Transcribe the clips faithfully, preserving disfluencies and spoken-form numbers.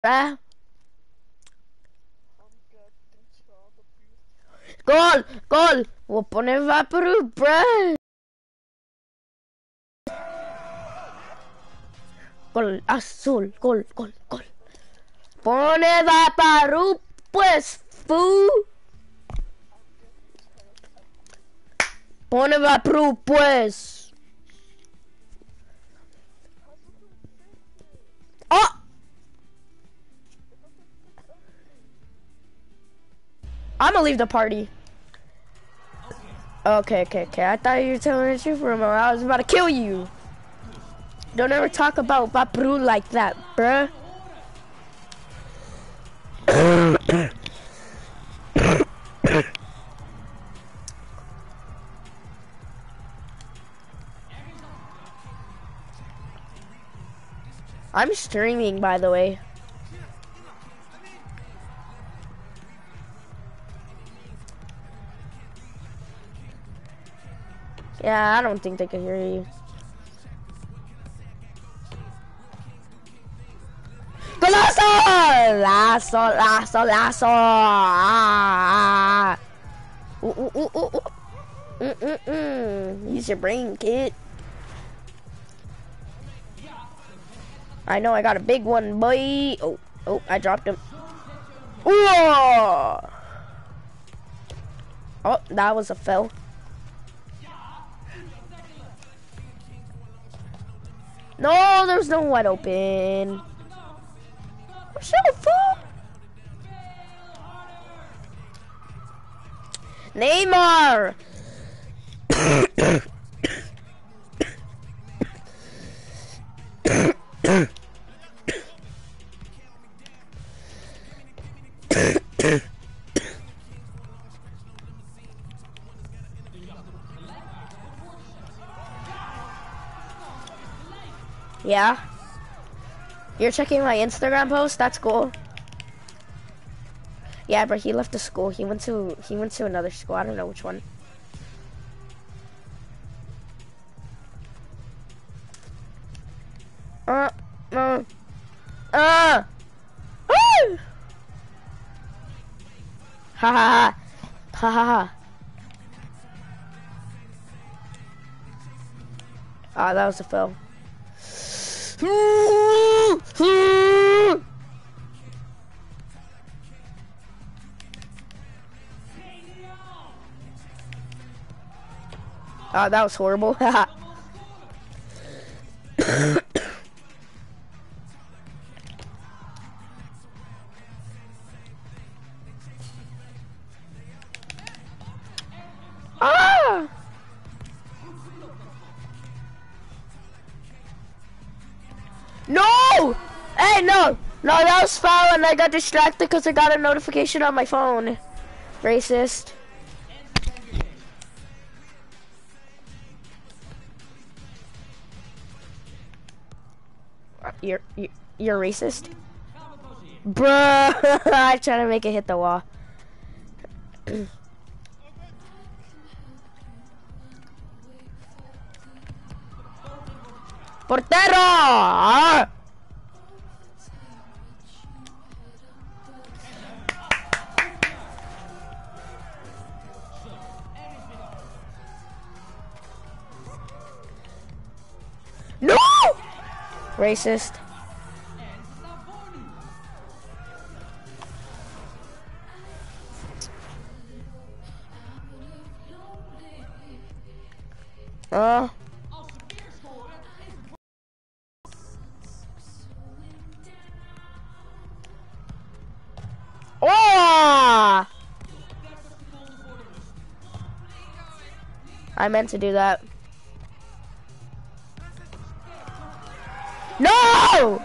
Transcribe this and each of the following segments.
bruh. Gol, gol. We'll poner Vaporub, bruh. Gol, azul, gol, gol, gol. Pone Vaporub, pues, fu. Pone Vaporub, pues. Oh. I'm gonna leave the party. Okay, okay, okay. I thought you were telling the truth, Rumor. I was about to kill you. Don't ever talk about Vaporub like that, bruh. I'm streaming, by the way. Yeah, I don't think they can hear you. Golazo! Lasso, lasso, lasso! Ah! Ooh, ooh, ooh, ooh, ooh. Mm, mm, mm. Use your brain, kid. I know I got a big one, boy. Oh, oh, I dropped him. Ooh! Oh, that was a fail. No, there's no wide open. So full. Neymar. Yeah. You're checking my Instagram post? That's cool. Yeah, but he left the school. He went to he went to another school. I don't know which one. Uh, uh, uh. Woo! Ha ha ha. Ha ha ha. Ah, that was a fail. Ah, that was horrible. Ah! No! Hey, no! No, that was foul and I got distracted because I got a notification on my phone. Racist. You're, you're, you're racist? Bruh! I'm trying to make it hit the wall. Portero! No! Racist. Uh. Oh! I meant to do that. No!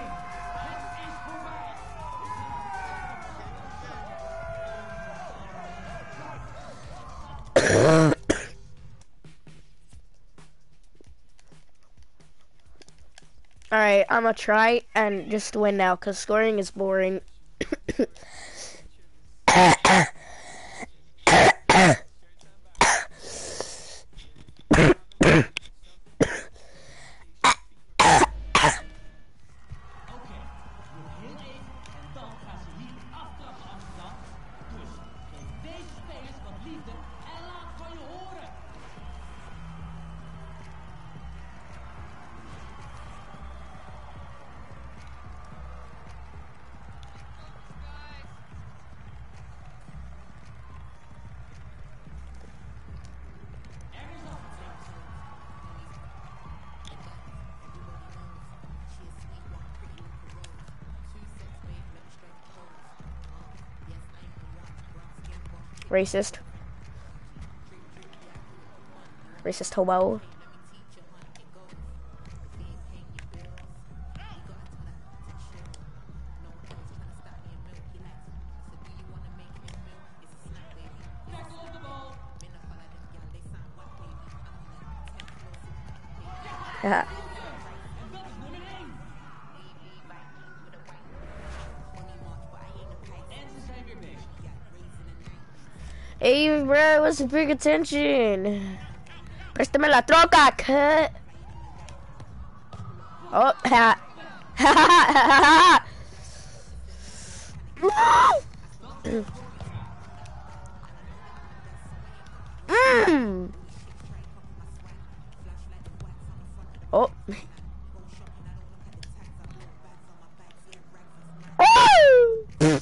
Alright, I'm gonna try and just win now because scoring is boring. Racist. Racist hobo. Yeah. Hey, bro, what's the big attention? Préstame la troca, cut. Oh, ha. Ha ha ha ha. Mmm. Oh. Oh.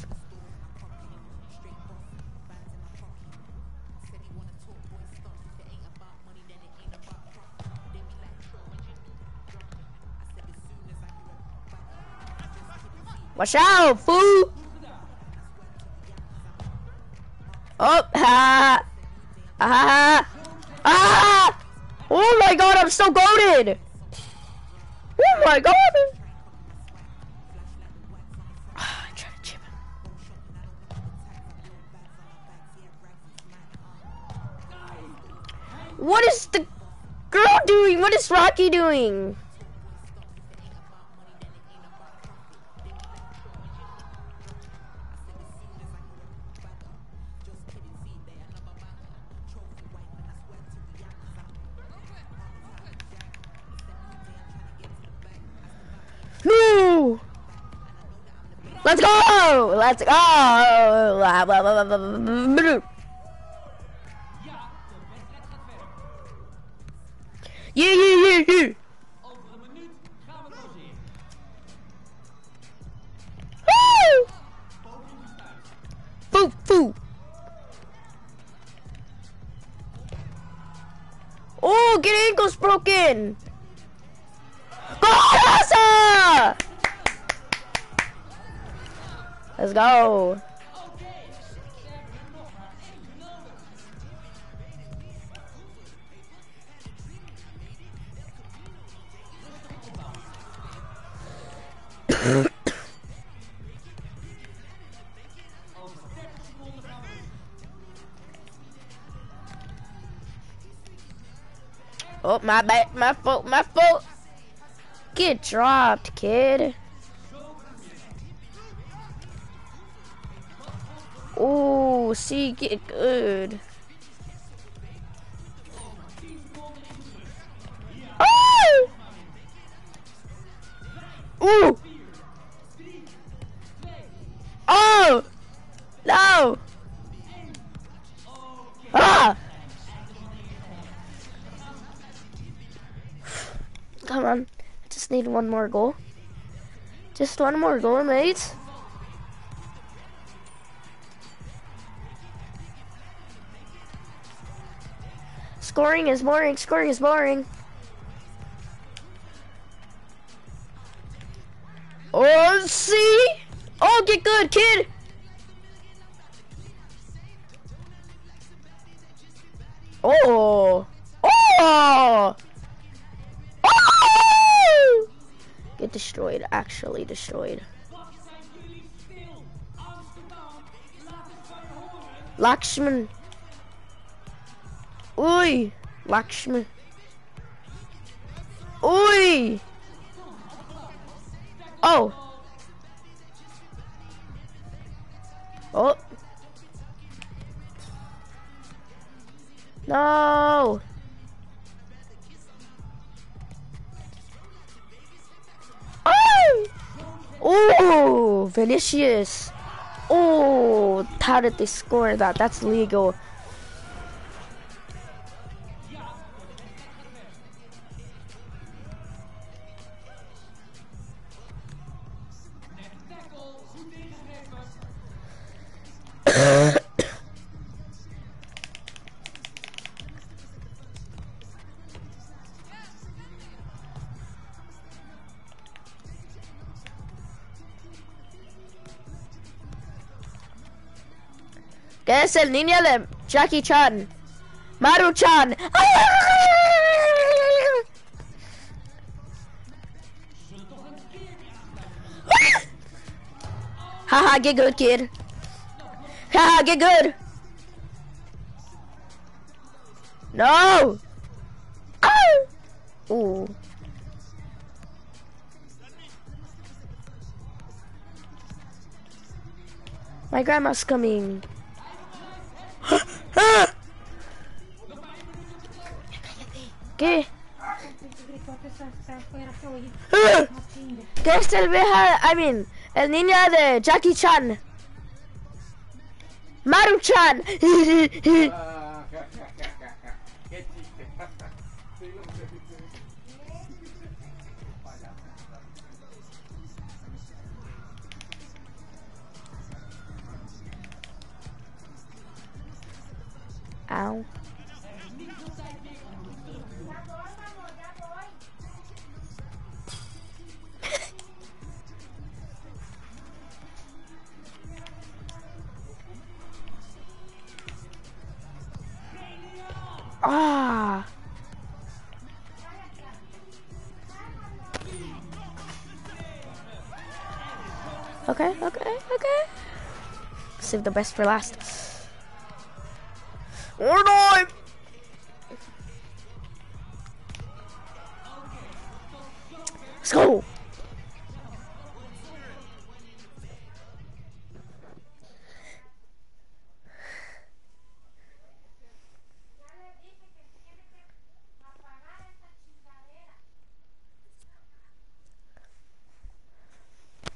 Watch out, fool! Oh, ha! Ah! Ah! Oh my god, I'm so goated! Oh my god! I tried to chip him. What is the girl doing? What is Rocky doing? No! Let's go! Let's go! Yeah, yeah, yeah, yeah! Woo! Foo, foo! Oh, get ankles broken! Go, let's go. Oh, my bad, my fault, my fault. Get dropped, kid. Oh, see, get good. Oh! Ooh! Oh! No! Ah! Come on. I just need one more goal. Just one more goal, mate. Scoring is boring. Scoring is boring. Oh, see? Oh, get good, kid. Oh. Oh. Oh. Get destroyed. Actually destroyed. Lakshman. Oi. Lakshman. Oi. Oh. Oh. No. Oh. Oh, Vinicius. Oh, how did they score that? That's legal. Que es el niño de Jackie Chan. Maru-chan. Haha, get good, kid. Haha, get good. No. Oh. Ooh. My grandma's coming. ¿Qué? ¿Qué es el vieja? I mean, el niño de Jackie Chan. Maru-chan. Ow. Ah. Okay, okay, okay. Save the best for last. Or not. Let's go.